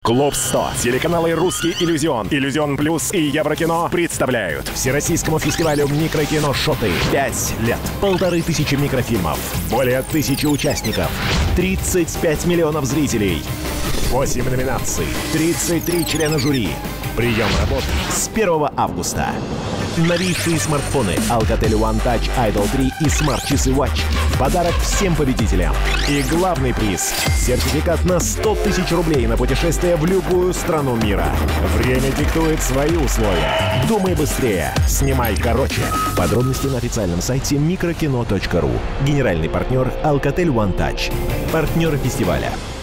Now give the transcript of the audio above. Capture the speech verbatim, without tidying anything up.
Клуб сто, телеканалы «Русский иллюзион», «Иллюзион плюс» и Еврокино представляют Всероссийскому фестивалю микрокино «Шоты». Пять лет, полторы тысячи микрофильмов, более тысячи участников, тридцать пять миллионов зрителей, восемь номинаций, тридцать три члена жюри. Прием работы с первого августа. Новейшие смартфоны Alcatel One Touch Idol три и смарт-часы Watch. Подарок всем победителям. И главный приз — сертификат на сто тысяч рублей на путешествие в любую страну мира. Время диктует свои условия. Думай быстрее, снимай короче. Подробности на официальном сайте микрокино точка ру. Генеральный партнер Alcatel One Touch. Партнеры фестиваля.